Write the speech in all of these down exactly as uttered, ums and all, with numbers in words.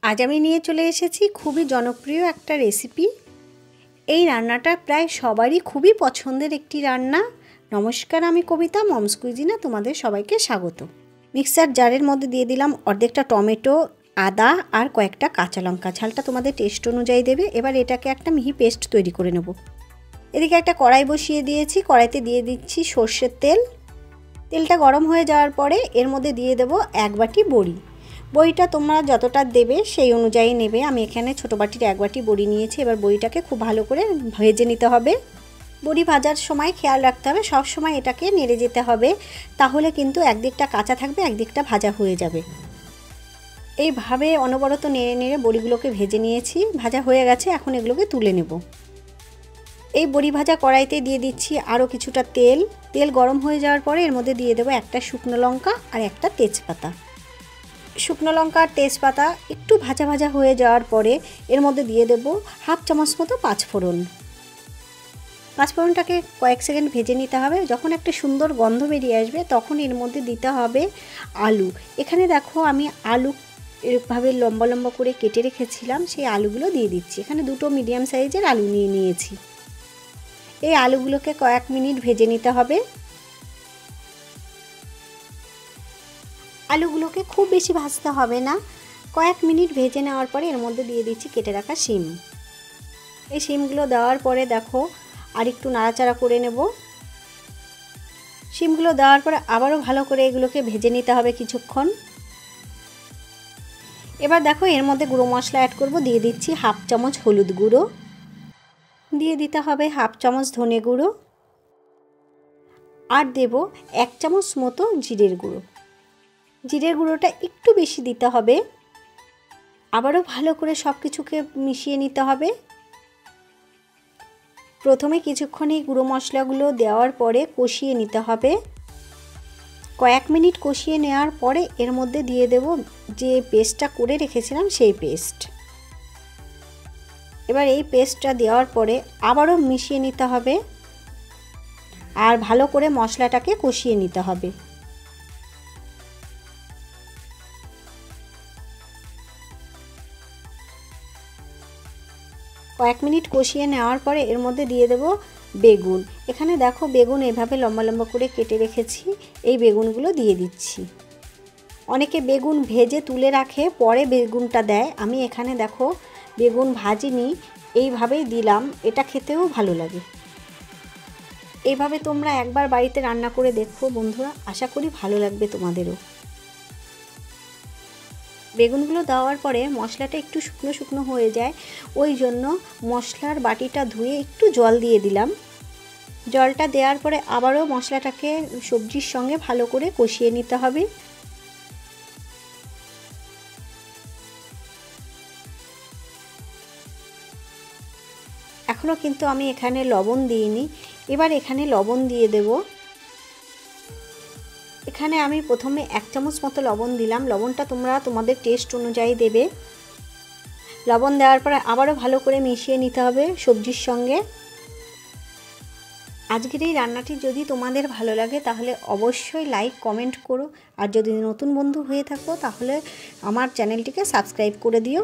আজ আমি নিয়ে চলে এসেছি খুবই জনপ্রিয় একটা রেসিপি। এই রান্নাটা প্রায় সবারই খুবই পছন্দের একটি রান্না। নমস্কার, আমি কবিতা, মমস কুইজিনে তোমাদের সবাইকে স্বাগত। মিক্সার জারের মধ্যে দিয়ে দিলাম অর্ধেকটা টমেটো, আদা আর কয়েকটা কাঁচা লঙ্কা। ঝালটা তোমাদের টেস্ট অনুযায়ী দেবে। এবার এটাকে একটা মিহি পেস্ট তৈরি করে নেব। এদিকে একটা কড়াই বসিয়ে দিয়েছি, কড়াইতে দিয়ে দিচ্ছি সর্ষের তেল। তেলটা গরম হয়ে যাওয়ার পরে এর মধ্যে দিয়ে দেব এক বাটি বড়ি। বড়িটা তোমরা যতটা দেবে সেই অনুযায়ী নেবে। আমি এখানে ছোটো বাটির এক বাটি বড়ি নিয়েছি। এবার বড়িটাকে খুব ভালো করে ভেজে নিতে হবে। বড়ি ভাজার সময় খেয়াল রাখতে হবে সব সময় এটাকে নেড়ে যেতে হবে, তাহলে কিন্তু একদিকটা কাঁচা থাকবে, একদিকটা ভাজা হয়ে যাবে। এইভাবে অনবরত নেড়ে নেড়ে বড়িগুলোকে ভেজে নিয়েছি। ভাজা হয়ে গেছে, এখন এগুলোকে তুলে নেব। এই বড়ি ভাজা কড়াইতে দিয়ে দিচ্ছি আরও কিছুটা তেল। তেল গরম হয়ে যাওয়ার পরে এর মধ্যে দিয়ে দেবো একটা শুকনো লঙ্কা আর একটা তেজপাতা। শুকনো লঙ্কা আর তেজপাতা একটু ভাজা ভাজা হয়ে যাওয়ার পরে এর মধ্যে দিয়ে দেব হাফ চামচ মতো পাঁচফোড়ন। পাঁচফোড়নটাকে কয়েক সেকেন্ড ভেজে নিতে হবে। যখন একটা সুন্দর গন্ধ বেরিয়ে আসবে তখন এর মধ্যে দিতে হবে আলু। এখানে দেখো আমি আলু এভাবে লম্বা লম্বা করে কেটে রেখেছিলাম, সেই আলুগুলো দিয়ে দিচ্ছি। এখানে দুটো মিডিয়াম সাইজের আলু নিয়ে নিয়েছি। এই আলুগুলোকে কয়েক মিনিট ভেজে নিতে হবে। আলুগুলোকে খুব বেশি ভাজতে হবে না, কয়েক মিনিট ভেজে নেওয়ার পরে এর মধ্যে দিয়ে দিচ্ছি কেটে রাখা শিম। এই শিমগুলো দেওয়ার পরে দেখো আর একটু নাড়াচাড়া করে নেব। শিমগুলো দেওয়ার পরে আবারও ভালো করে এগুলোকে ভেজে নিতে হবে কিছুক্ষণ। এবার দেখো এর মধ্যে গুঁড়ো মশলা অ্যাড করব। দিয়ে দিচ্ছি হাফ চামচ হলুদ গুঁড়ো, দিয়ে দিতে হবে হাফ চামচ ধনে গুঁড়ো, আর দেব এক চামচ মতো জিরের গুঁড়ো। জিরের গুঁড়োটা একটু বেশি দিতে হবে। আবারও ভালো করে সব কিছুকে মিশিয়ে নিতে হবে। প্রথমে কিছুক্ষণ এই গুঁড়ো মশলাগুলো দেওয়ার পরে কষিয়ে নিতে হবে। কয়েক মিনিট কষিয়ে নেওয়ার পরে এর মধ্যে দিয়ে দেব যে পেস্টটা করে রেখেছিলাম সেই পেস্ট। এবার এই পেস্টটা দেওয়ার পরে আবারও মিশিয়ে নিতে হবে আর ভালো করে মশলাটাকে কষিয়ে নিতে হবে। কয়েক মিনিট কষিয়ে নেওয়ার পরে এর মধ্যে দিয়ে দেব বেগুন। এখানে দেখো বেগুন এভাবে লম্বা লম্বা করে কেটে রেখেছি, এই বেগুনগুলো দিয়ে দিচ্ছি। অনেকে বেগুন ভেজে তুলে রাখে পরে বেগুনটা দেয়, আমি এখানে দেখো বেগুন ভাজিনি, এইভাবেই দিলাম। এটা খেতেও ভালো লাগে। এইভাবে তোমরা একবার বাড়িতে রান্না করে দেখো বন্ধুরা, আশা করি ভালো লাগবে তোমাদেরও। বেগুনগুলো দেওয়ার পরে মশলাটা একটু শুকনো শুকনো হয়ে যায়, ওই জন্য মশলার বাটিটা ধুয়ে একটু জল দিয়ে দিলাম। জলটা দেওয়ার পরে আবারও মশলাটাকে সবজির সঙ্গে ভালো করে কষিয়ে নিতে হবে। এখনও কিন্তু আমি এখানে লবণ দিইনি। এবার এখানে লবণ দিয়ে দেব। এখানে আমি প্রথমে এক চামচ মতো লবণ দিলাম। লবণটা তোমরা তোমাদের টেস্ট অনুযায়ী দেবে। লবণ দেওয়ার পরে আবারও ভালো করে মিশিয়ে নিতে হবে সবজির সঙ্গে। আজকের এই রান্নাটি যদি তোমাদের ভালো লাগে তাহলে অবশ্যই লাইক কমেন্ট করো, আর যদি নতুন বন্ধু হয়ে থাকো তাহলে আমার চ্যানেলটিকে সাবস্ক্রাইব করে দিও।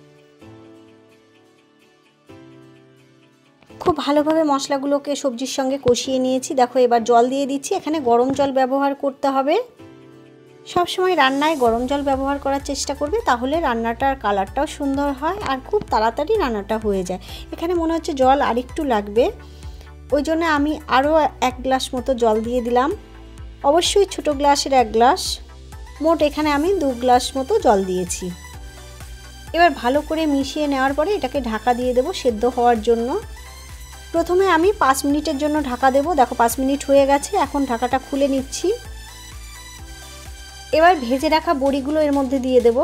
খুব ভালোভাবে মশলাগুলোকে সবজির সঙ্গে কষিয়ে নিয়েছি। দেখো এবার জল দিয়ে দিচ্ছি। এখানে গরম জল ব্যবহার করতে হবে। সব সময় রান্নায় গরম জল ব্যবহার করার চেষ্টা করবে, তাহলে রান্নাটার কালারটাও সুন্দর হয় আর খুব তাড়াতাড়ি রান্নাটা হয়ে যায়। এখানে মনে হচ্ছে জল আরেকটু লাগবে, ওই জন্য আমি আরও এক গ্লাস মতো জল দিয়ে দিলাম। অবশ্যই ছোটো গ্লাসের এক গ্লাস, মোট এখানে আমি দু গ্লাস মতো জল দিয়েছি। এবার ভালো করে মিশিয়ে নেওয়ার পরে এটাকে ঢাকা দিয়ে দেবো সেদ্ধ হওয়ার জন্য। প্রথমে আমি পাঁচ মিনিটের জন্য ঢাকা দেব। দেখো পাঁচ মিনিট হয়ে গেছে, এখন ঢাকাটা খুলে নিচ্ছি। এবার ভেজে রাখা বড়িগুলো এর মধ্যে দিয়ে দেব।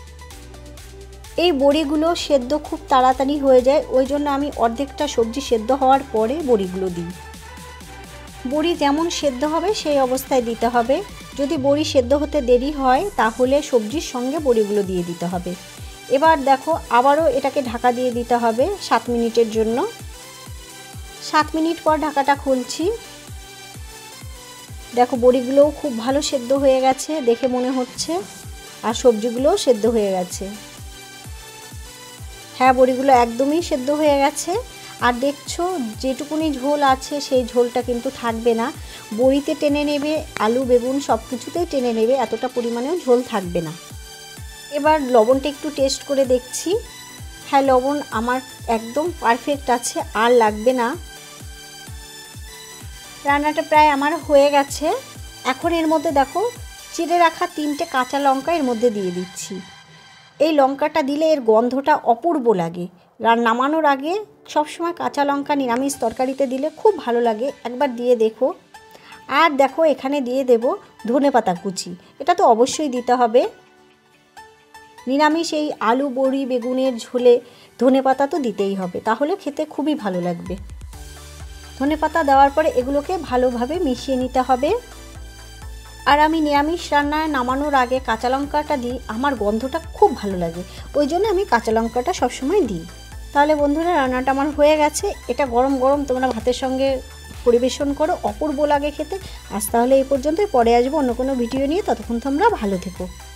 এই বড়িগুলো সেদ্ধ খুব তাড়াতাড়ি হয়ে যায়, ওই জন্য আমি অর্ধেকটা সবজি সেদ্ধ হওয়ার পরে বড়িগুলো দিই। বড়ি যেমন সেদ্ধ হবে সেই অবস্থায় দিতে হবে। যদি বড়ি সেদ্ধ হতে দেরি হয় তাহলে সবজির সঙ্গে বড়িগুলো দিয়ে দিতে হবে। এবার দেখো আবারও এটাকে ঢাকা দিয়ে দিতে হবে সাত মিনিটের জন্য। সাত মিনিট পর ঢাকাটা খুলছি। দেখো বড়িগুলোও খুব ভালো সেদ্ধ হয়ে গেছে দেখে মনে হচ্ছে, আর সবজিগুলোও সেদ্ধ হয়ে গেছে। হ্যাঁ, বড়িগুলো একদমই সেদ্ধ হয়ে গেছে। আর দেখছো যেটুকুনি ঝোল আছে সেই ঝোলটা কিন্তু থাকবে না, বড়িতে টেনে নেবে, আলু বেগুন সব কিছুতেই টেনে নেবে, এতটা পরিমাণেও ঝোল থাকবে না। এবার লবণটা একটু টেস্ট করে দেখছি। হ্যাঁ, লবণ আমার একদম পারফেক্ট আছে, আর লাগবে না। রান্নাটা প্রায় আমার হয়ে গেছে। এখন এর মধ্যে দেখো চিড়ে রাখা তিনটে কাঁচা লঙ্কা এর মধ্যে দিয়ে দিচ্ছি। এই লঙ্কাটা দিলে এর গন্ধটা অপূর্ব লাগে। রান্না নামানোর আগে সবসময় কাঁচা লঙ্কা নিরামিষ তরকারিতে দিলে খুব ভালো লাগে, একবার দিয়ে দেখো। আর দেখো এখানে দিয়ে দেব ধনেপাতা কুচি, এটা তো অবশ্যই দিতে হবে। নিরামিষ এই আলু বড়ি বেগুনের ঝোলে ধনেপাতা তো দিতেই হবে, তাহলে খেতে খুবই ভালো লাগবে। ধনেপাতা দেওয়ার পরে এগুলোকে ভালোভাবে মিশিয়ে নিতে হবে। আর আমি নিরামিষ রান্নায় নামানোর আগে কাঁচা লঙ্কাটা দিই, আমার গন্ধটা খুব ভালো লাগে, ওই জন্য আমি কাঁচা লঙ্কাটা সবসময় দিই। তাহলে বন্ধুরা রান্নাটা আমার হয়ে গেছে। এটা গরম গরম তোমরা ভাতের সঙ্গে পরিবেশন করো, অপূর্ব লাগে খেতে। আজ তাহলে এই পর্যন্তই, পরে আসবো অন্য কোনো ভিডিও নিয়ে, ততক্ষণ তোমরা ভালো থেকো।